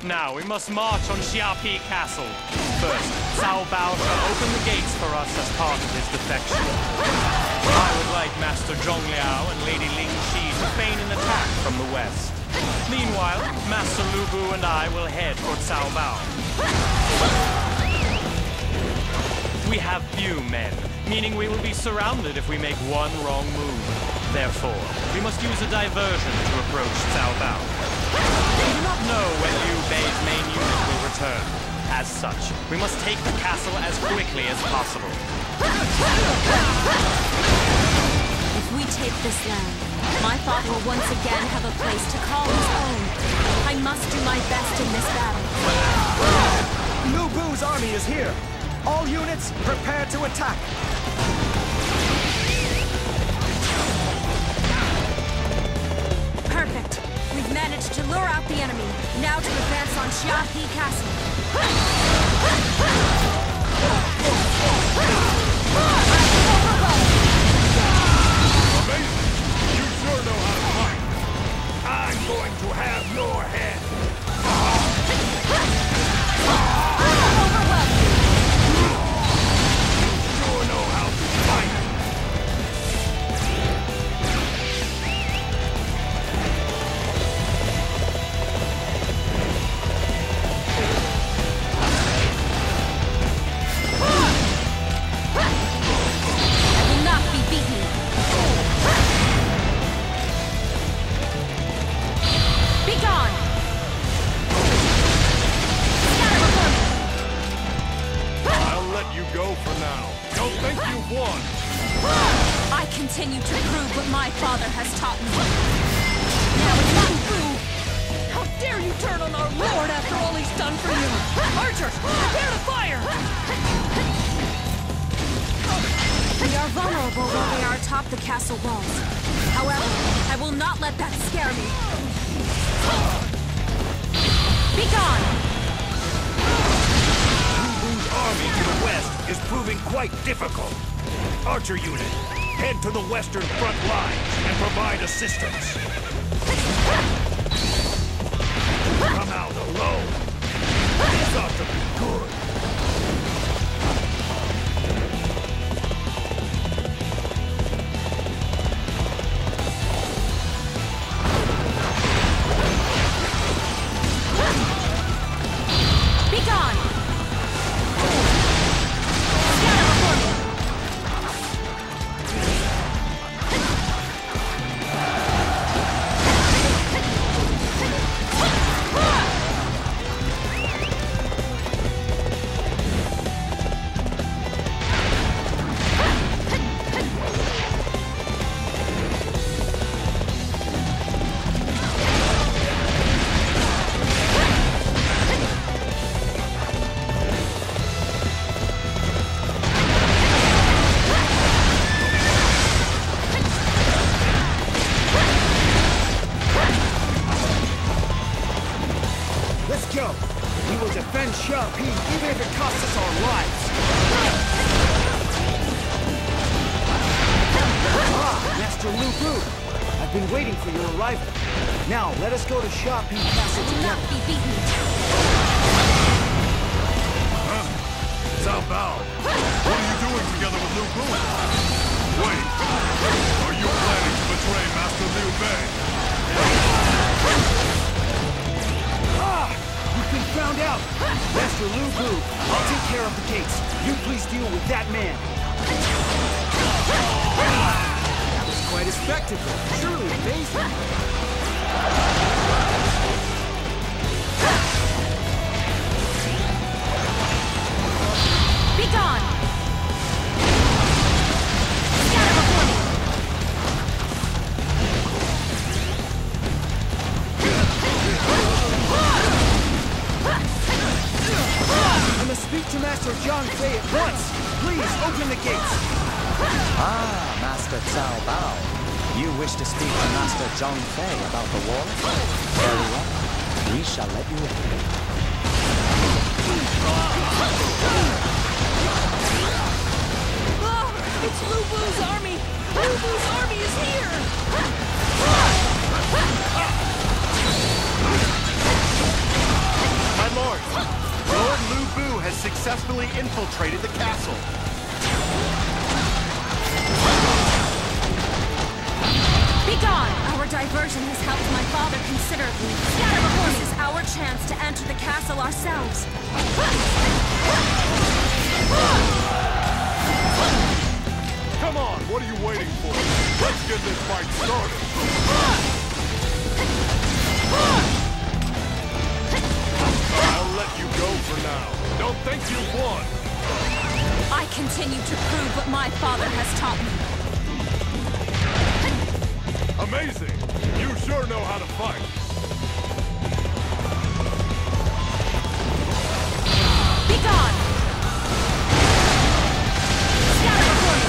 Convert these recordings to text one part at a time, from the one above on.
Now we must march on Xiapi Castle. First, Cao Bao shall open the gates for us as part of his defection. I would like Master Zhong Liao and Lady Ling Shi to feign an attack from the west. Meanwhile, Master Lu Bu and I will head for Cao Bao. We have few men, meaning we will be surrounded if we make one wrong move. Therefore, we must use a diversion to approach Cao Bao. We do not know when Liu Bei's main unit will return. As such, we must take the castle as quickly as possible. If we take this land, my father will once again have a place to call his own. I must do my best in this battle. Lu Bu's army is here. All units, prepare to attack. Perfect. We've managed to lure out the enemy. Now to advance on Xiapi Castle. Amazing! You sure know how to fight. I'm going to have your head. You sure know how to fight. Continue to prove what my father has taught me. Now it's Lu Bu! How dare you turn on our lord after all he's done for you! Archers, prepare to fire! We are vulnerable while we are atop the castle walls. However, I will not let that scare me. Be gone! Lu Bu's army to the west is proving quite difficult. Archer unit, head to the western front line and provide assistance. Come out alone. This ought to be good. Be gone! Xiapi, even if it costs us our lives. Master Lu Bu, I've been waiting for your arrival. Now, let us go to Xiapi Castle will together. not be beaten. Huh? Cao Bao, what are you doing together with Lu Bu? Wait, are you planning to betray Master Liu Bei? You've been found out! Master Lu Bu, I'll take care of the gates. You please deal with that man. That was quite a spectacle. Truly amazing. Be gone! Scatter before me! I must speak to Master Zhang Fei at once. Please, open the gates. Ah, Master Cao Bao. You wish to speak to Master Zhang Fei about the war? Very well. We shall let you in. It's Lu Bu's army! Lu Bu's army is here! My lord, Lord Lu Bu has successfully infiltrated the castle. Begone! Our diversion has helped my father considerably. Scatter before this is our chance to enter the castle ourselves. Come on, what are you waiting for? Let's get this fight started. I'll let you go for now. Don't think you've won. I continue to prove what my father has taught me. Amazing! You sure know how to fight. Begone! Scatter before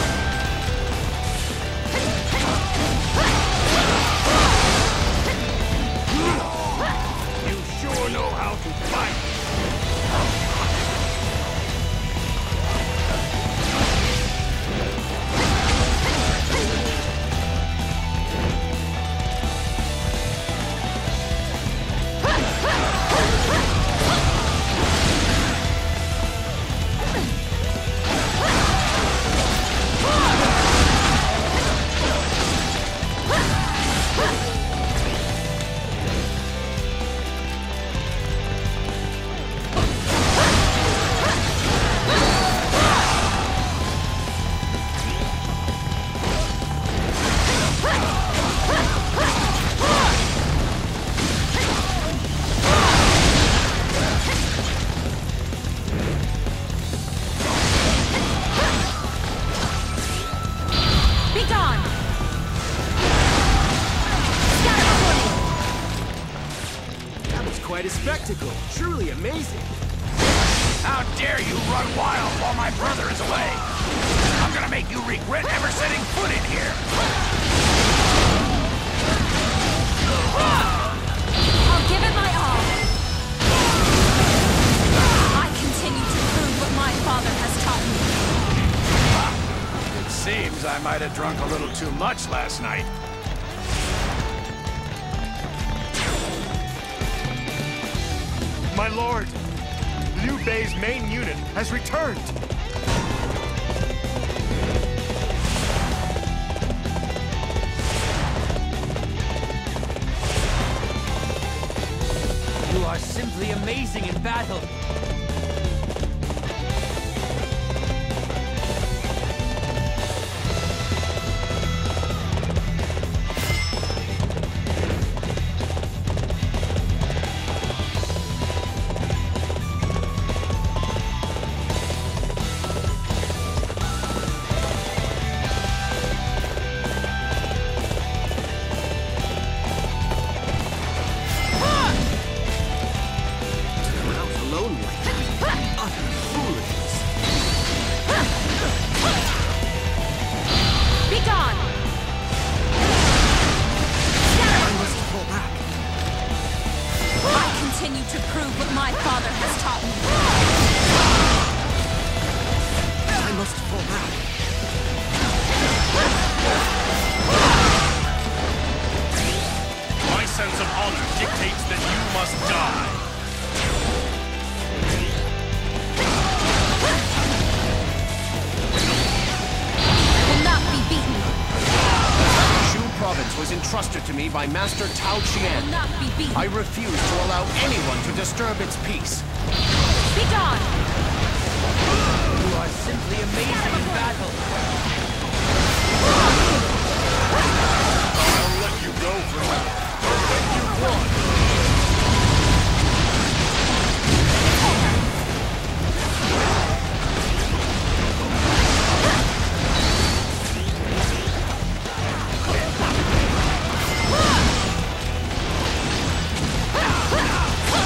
You sure know how to fight. Quite a spectacle. Truly amazing. How dare you run wild while my brother is away? I'm gonna make you regret ever setting foot in here. I'll give it my all. I continue to prove what my father has taught me. It seems I might have drunk a little too much last night. My lord, Liu Bei's main unit has returned. You are simply amazing in battle. To prove what my father has taught me. I must fall back. My sense of honor dictates that you must die. I will not be beaten. Shu Province was entrusted to me by Master Tao I Qian. will not be beaten. I refuse to allow anyone to disturb its peace. Begone!